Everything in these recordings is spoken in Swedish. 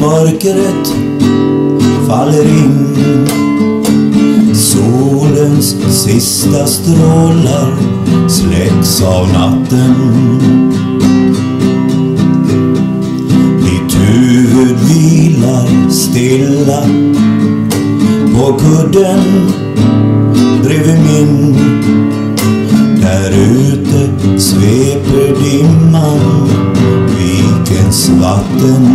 Mörkret faller in, solens sista strålar släcks av natten. Ditt huvud vilar stilla på kudden bredvid min. Där ute sveper dimman vikens vatten.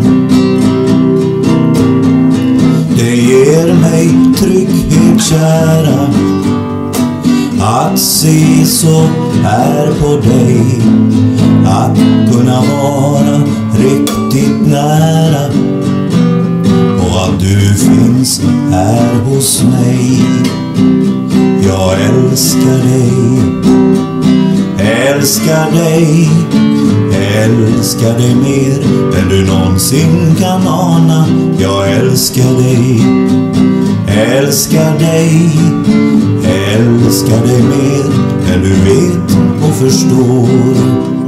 Det ger mig trygghet, kära, att se så här på dig, att kunna vara riktigt nära och att du finns här hos mig. Jag älskar dig, älskar dig, älskar dig mer än du någonsin kan ana. Jag älskar dig, älskar dig, älskar dig mer än du vet och förstår.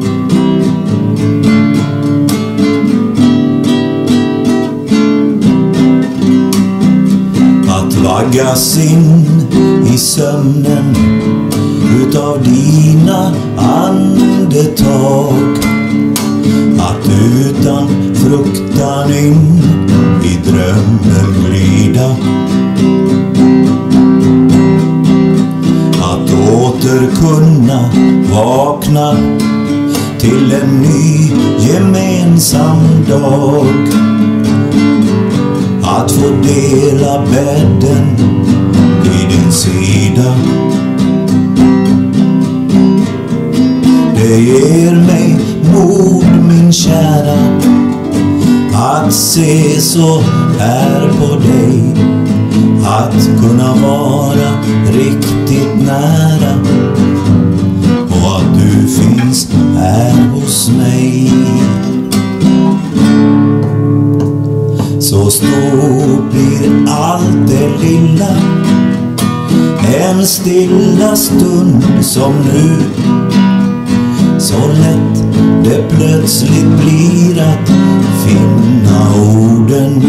Att vaggas in i sömnen utav dina andetag, att utan fruktan in i drömmen glida, att åter kunna vakna till en ny gemensam dag, att få dela bädden vid din sida. Det ger mig mod, min kära, att se så här på dig, att kunna vara riktigt nära och att du finns här hos mig. Så stort blir allt det lilla, en stilla stund som nu. Så lätt det plötsligt blir att finna orden.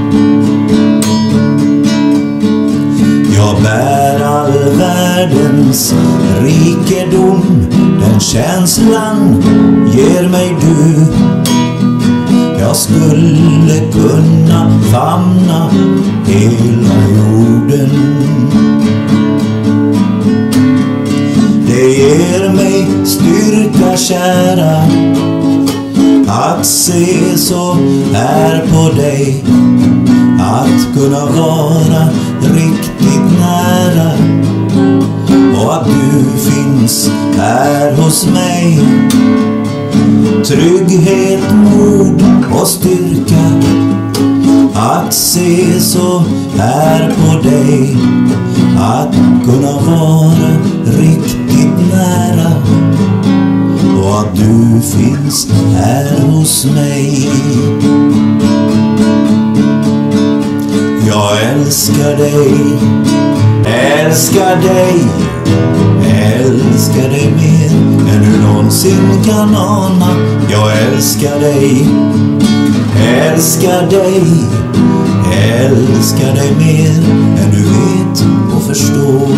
Jag bär all världens rikedom, den känslan ger mig du. Jag skulle kunna famna hela jorden. Det ger mig styrka, kära, att se så här på dig, att kunna vara riktigt nära och att du finns här hos mig. Trygghet, mod och styrka, att se så här på dig, att kunna vara riktigt nära och att du finns här hos mig. Jag älskar dig, älskar dig, älskar dig mer än du någonsin kan ana. Jag älskar dig, älskar dig, älskar dig mer än du vet och förstår.